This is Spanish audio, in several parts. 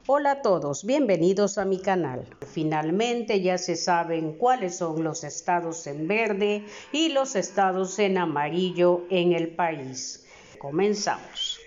Hola a todos, bienvenidos a mi canal. Finalmente ya se saben cuáles son los estados en verde y los estados en amarillo en el país. Comenzamos.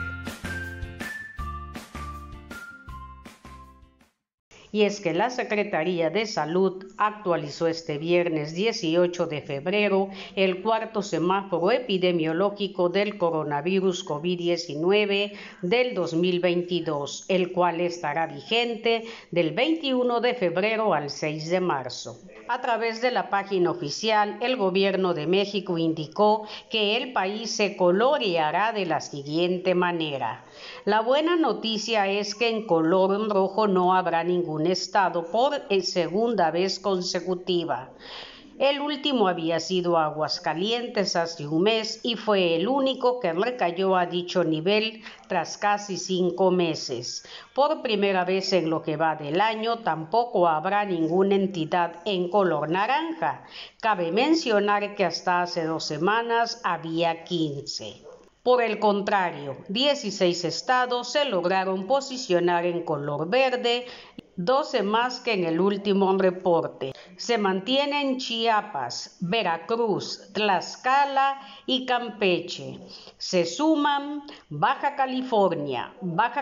Y es que la Secretaría de Salud actualizó este viernes 18 de febrero el cuarto semáforo epidemiológico del coronavirus COVID-19 del 2022, el cual estará vigente del 21 de febrero al 6 de marzo. A través de la página oficial, el Gobierno de México indicó que el país se coloreará de la siguiente manera. La buena noticia es que en color rojo no habrá ningún estado por segunda vez consecutiva. El último había sido Aguascalientes hace un mes y fue el único que recayó a dicho nivel tras casi 5 meses. Por primera vez en lo que va del año tampoco habrá ninguna entidad en color naranja. Cabe mencionar que hasta hace 2 semanas había 15. Por el contrario, 16 estados se lograron posicionar en color verde, 12 más que en el último reporte. Se mantienen Chiapas, Veracruz, Tlaxcala y Campeche. Se suman Baja California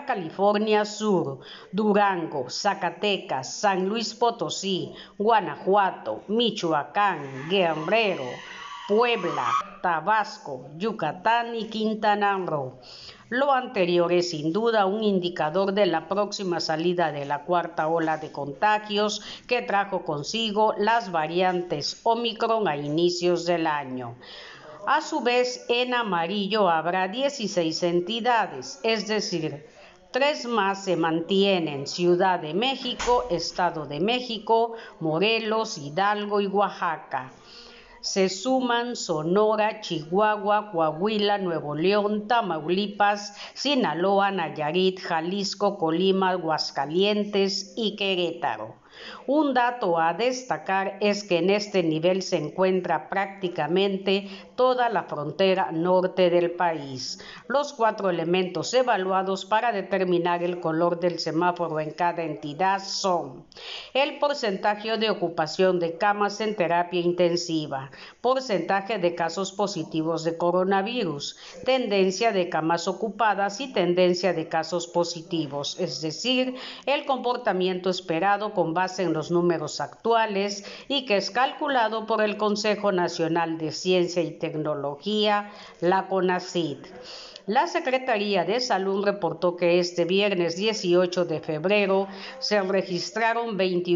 Sur, Durango, Zacatecas, San Luis Potosí, Guanajuato, Michoacán, Guerrero, Puebla, Tabasco, Yucatán y Quintana Roo. Lo anterior es sin duda un indicador de la próxima salida de la cuarta ola de contagios que trajo consigo las variantes Omicron a inicios del año. A su vez, en amarillo habrá 16 entidades, es decir, 3 más se mantienen: Ciudad de México, Estado de México, Morelos, Hidalgo y Oaxaca. Se suman Sonora, Chihuahua, Coahuila, Nuevo León, Tamaulipas, Sinaloa, Nayarit, Jalisco, Colima, Aguascalientes y Querétaro. Un dato a destacar es que en este nivel se encuentra prácticamente toda la frontera norte del país. Los 4 elementos evaluados para determinar el color del semáforo en cada entidad son: el porcentaje de ocupación de camas en terapia intensiva, porcentaje de casos positivos de coronavirus, tendencia de camas ocupadas y tendencia de casos positivos, es decir, el comportamiento esperado con base en los números actuales y que es calculado por el Consejo Nacional de Ciencia y Tecnología, la CONACYT. La Secretaría de Salud reportó que este viernes 18 de febrero se registraron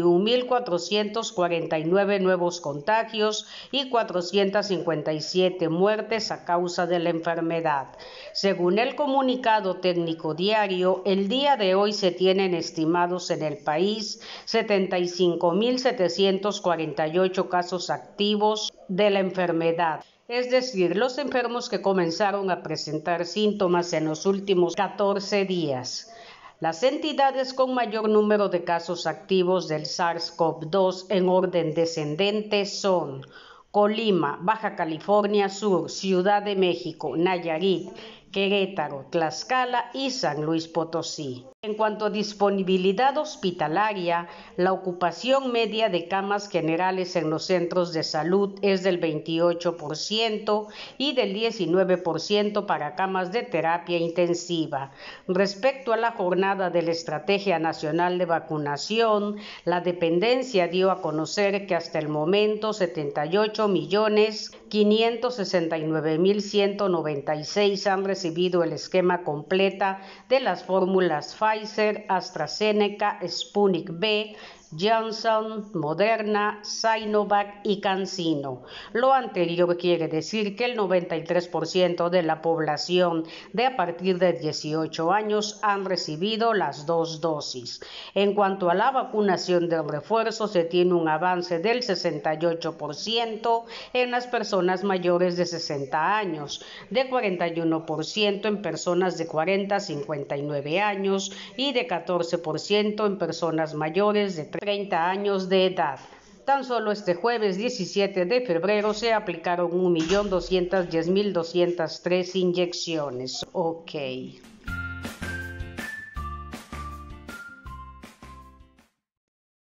21.449 nuevos contagios y 457 muertes a causa de la enfermedad. Según el comunicado técnico diario, el día de hoy se tienen estimados en el país 75.748 casos activos de la enfermedad. Es decir, los enfermos que comenzaron a presentar síntomas en los últimos 14 días. Las entidades con mayor número de casos activos del SARS-CoV-2 en orden descendente son Colima, Baja California Sur, Ciudad de México, Nayarit, Querétaro, Tlaxcala y San Luis Potosí. En cuanto a disponibilidad hospitalaria, la ocupación media de camas generales en los centros de salud es del 28% y del 19% para camas de terapia intensiva. Respecto a la jornada de la Estrategia Nacional de Vacunación, la dependencia dio a conocer que hasta el momento 78.569.196 han recibido el esquema completa de las fórmulas Pfizer, AstraZeneca, Sputnik V, Johnson, Moderna, Sinovac y CanSino. Lo anterior quiere decir que el 93% de la población de a partir de 18 años han recibido las 2 dosis. En cuanto a la vacunación del refuerzo, se tiene un avance del 68% en las personas mayores de 60 años, de 41% en personas de 40 a 59 años y de 14% en personas mayores de 30 años de edad. Tan solo este jueves 17 de febrero se aplicaron 1.210.203 inyecciones. Ok.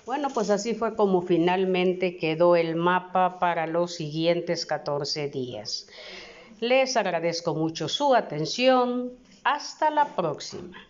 Bueno, pues así fue como finalmente quedó el mapa para los siguientes 14 días. Les agradezco mucho su atención. Hasta la próxima.